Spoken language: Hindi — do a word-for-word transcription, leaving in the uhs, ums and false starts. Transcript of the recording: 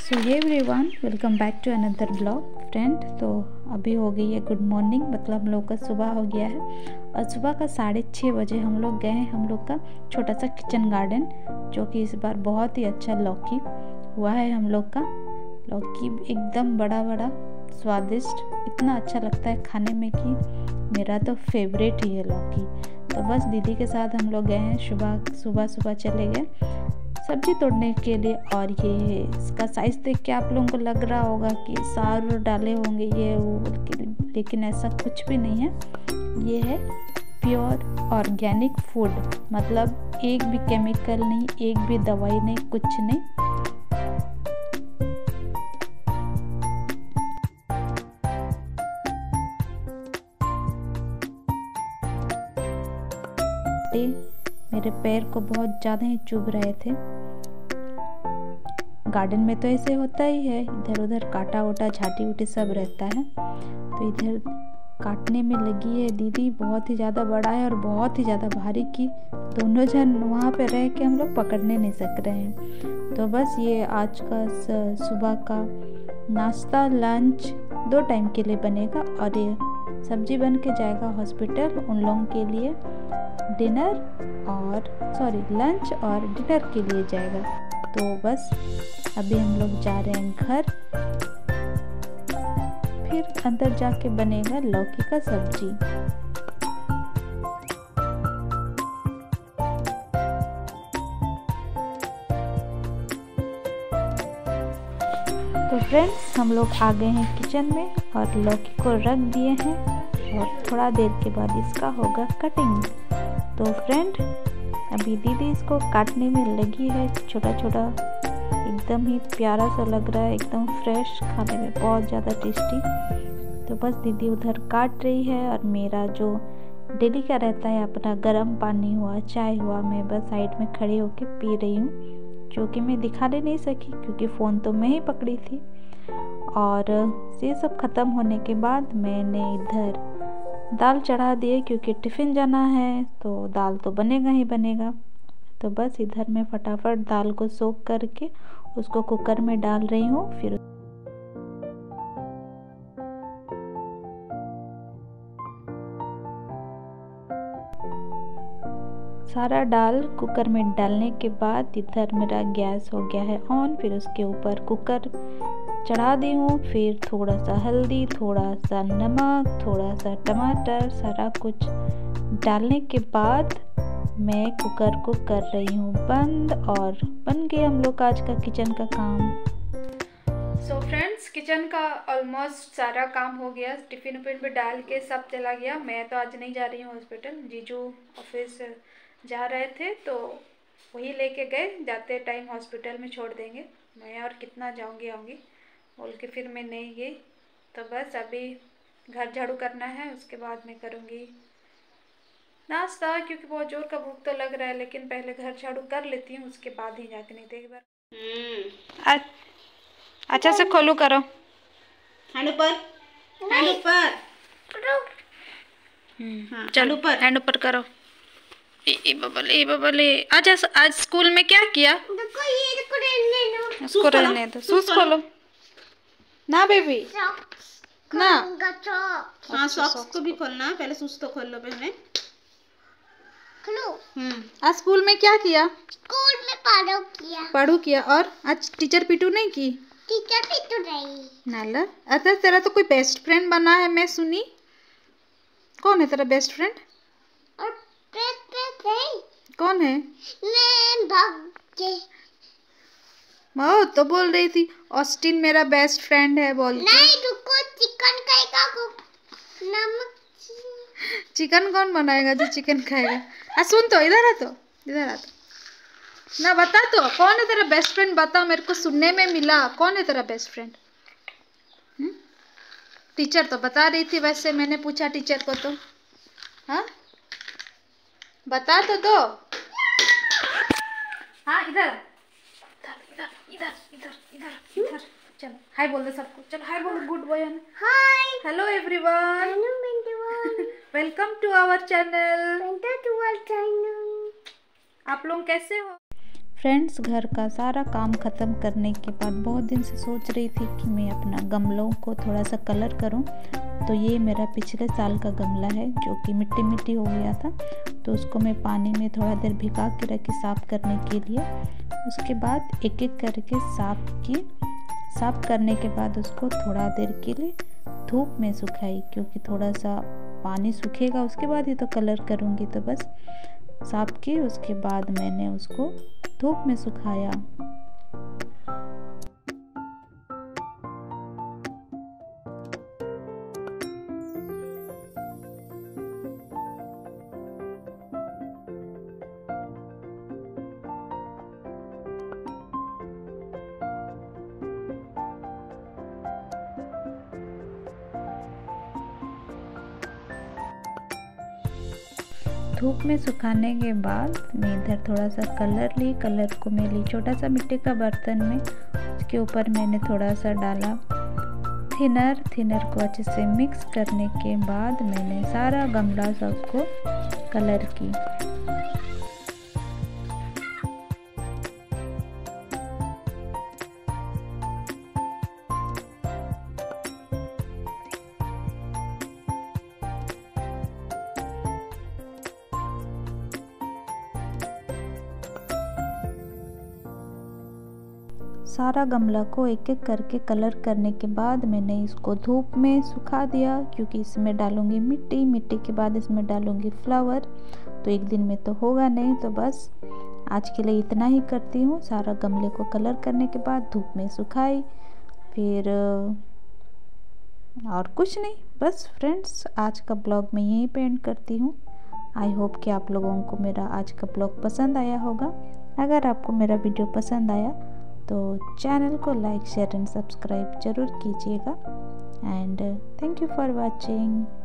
So hey everyone, welcome back to another blog friend. तो अभी हो गई है गुड मॉर्निंग, मतलब हम लोग का सुबह हो गया है और सुबह का साढ़े छः बजे हम लोग गए हैं हम लोग का छोटा सा किचन गार्डन, जो कि इस बार बहुत ही अच्छा लौकी हुआ है। हम लोग का लौकी एकदम बड़ा बड़ा स्वादिष्ट, इतना अच्छा लगता है खाने में कि मेरा तो फेवरेट ही है लौकी। तो बस दीदी के साथ हम लोग गए हैं, सुबह सुबह सुबह चले गए सब्जी तोड़ने के लिए। और ये इसका साइज़ देख के आप लोगों को लग रहा होगा कि सार डाले होंगे ये वो, लेकिन ऐसा कुछ भी नहीं है। ये है प्योर ऑर्गेनिक फूड, मतलब एक भी केमिकल नहीं, एक भी दवाई नहीं, कुछ नहीं। मेरे पैर को बहुत ज़्यादा ही चुभ रहे थे। गार्डन में तो ऐसे होता ही है, इधर उधर काटा वोटा झाटी उटी सब रहता है। तो इधर काटने में लगी है दीदी, बहुत ही ज़्यादा बड़ा है और बहुत ही ज़्यादा भारी की दोनों जन वहाँ पे रह के हम लोग पकड़ने नहीं सक रहे हैं। तो बस ये आज का सुबह का नाश्ता लंच दो टाइम के लिए बनेगा और ये सब्जी बन के जाएगा हॉस्पिटल उन लोगों के लिए डिनर और सॉरी लंच और डिनर के लिए जाएगा। तो बस अभी हम लोग जा रहे हैं घर, फिर अंदर जाके बनेगा लौकी का सब्जी। तो फ्रेंड्स हम लोग आ गए हैं किचन में और लौकी को रख दिए हैं और थोड़ा देर के बाद इसका होगा कटिंग। तो फ्रेंड अभी दीदी इसको काटने में लगी है, छोटा छोटा एकदम ही प्यारा सा लग रहा है, एकदम फ्रेश, खाने में बहुत ज़्यादा टेस्टी। तो बस दीदी उधर काट रही है और मेरा जो डेली का रहता है अपना गर्म पानी हुआ चाय हुआ, मैं बस साइड में खड़े होके पी रही हूँ, जो कि मैं दिखाने नहीं सकी क्योंकि फ़ोन तो मैं ही पकड़ी थी। और ये सब ख़त्म होने के बाद मैंने इधर दाल चढ़ा दिए क्योंकि टिफ़िन जाना है, तो दाल तो बनेगा ही बनेगा। तो बस इधर मैं फटाफट दाल को सोख करके उसको कुकर में डाल रही हूँ। फिर सारा दाल कुकर में डालने के बाद इधर मेरा गैस हो गया है ऑन, फिर उसके ऊपर कुकर चढ़ा दी हूँ। फिर थोड़ा सा हल्दी, थोड़ा सा नमक, थोड़ा सा टमाटर, सारा कुछ डालने के बाद मैं कुकर को कर रही हूँ बंद और बन गया हम लोग आज का किचन का काम। सो फ्रेंड्स किचन का ऑलमोस्ट सारा काम हो गया, टिफ़िन उफिन पे डाल के सब चला गया। मैं तो आज नहीं जा रही हूँ हॉस्पिटल, जीजू ऑफिस जा रहे थे तो वही लेके गए, जाते टाइम हॉस्पिटल में छोड़ देंगे। मैं और कितना जाऊँगी आऊँगी बोल के फिर मैं नहीं गई। तो बस अभी घर झाड़ू करना है, उसके बाद मैं करूँगी नाश्ता, क्योंकि बहुत जोर का भूख तो लग रहा है, लेकिन पहले घर झाड़ू कर लेती हूँ उसके बाद ही जाके, नहीं तो एक बार अच्छा से खोलू करो। हैंड ऊपर, हैंड ऊपर, हाँ, चलो ऊपर, हैंड ऊपर करो। ए बबल ए बबल ए आज आज स्कूल में क्या किया? उसको रहने दो, शूज खोलो ना बेबी ना। हाँ सॉक्स को भी खोलना है, पहले शूज तो खोल लो पहले। हम्म आज स्कूल में क्या किया? स्कूल में पढ़ो किया पढ़ू किया। और आज टीचर पिटू नहीं की? टीचर पिटू नहीं नाला। अच्छा तेरा तो कोई बेस्ट फ्रेंड बना है, मैं सुनी। कौन है तेरा बेस्ट फ्रेंड? और बेस्ट फ्रेंड नहीं। कौन है? मैं भाग्य। वो तो बोल रही थी ऑस्टिन मेरा बेस्ट फ्रेंड है बोल के। नहीं रुको, चिकन खाएगा को नमक। चिकन कौन बनाएगा जो चिकन खाएगा? आ सुन तो, इधर आ तो, इधर आ तो ना, बता तो कौन है तेरा बेस्ट फ्रेंड, बता, मेरे को सुनने में मिला। कौन है तेरा बेस्ट फ्रेंड? टीचर तो बता रही थी, वैसे मैंने पूछा टीचर को तो। हाँ बता तो दो। हाँ इधर इधर इधर इधर इधर इधर चलो हाय बोल दो सबको, चलो हाय बोलो, good boy. Hi hello everyone, welcome to our channel. आप लोग कैसे हो? फ्रेंड्स, घर का सारा काम ख़त्म करने के बाद बहुत दिन से सोच रही थी कि मैं अपना गमलों को थोड़ा सा कलर करूं। तो ये मेरा पिछले साल का गमला है जो कि मिट्टी मिट्टी हो गया था, तो उसको मैं पानी में थोड़ा देर भिगा के रखी साफ़ करने के लिए। उसके बाद एक एक करके साफ की साफ़ करने के बाद उसको थोड़ा देर के लिए धूप में सुखाई, क्योंकि थोड़ा सा पानी सूखेगा उसके बाद ही तो कलर करूँगी। तो बस साफ की, उसके बाद मैंने उसको धूप में सुखाया। धूप में सुखाने के बाद मैं इधर थोड़ा सा कलर ली कलर को मैं ली छोटा सा मिट्टी का बर्तन में। उसके ऊपर मैंने थोड़ा सा डाला थिनर थिनर को अच्छे से मिक्स करने के बाद मैंने सारा गमला सबको कलर की। सारा गमला को एक एक करके कलर करने के बाद मैंने इसको धूप में सुखा दिया, क्योंकि इसमें डालूंगी मिट्टी मिट्टी के बाद इसमें डालूंगी फ्लावर, तो एक दिन में तो होगा नहीं। तो बस आज के लिए इतना ही करती हूँ। सारा गमले को कलर करने के बाद धूप में सुखाई, फिर और कुछ नहीं। बस फ्रेंड्स, आज का ब्लॉग मैं यहीं पे एंड करती हूँ। आई होप कि आप लोगों को मेरा आज का ब्लॉग पसंद आया होगा। अगर आपको मेरा वीडियो पसंद आया तो चैनल को लाइक शेयर एंड सब्सक्राइब ज़रूर कीजिएगा। And thank you for watching.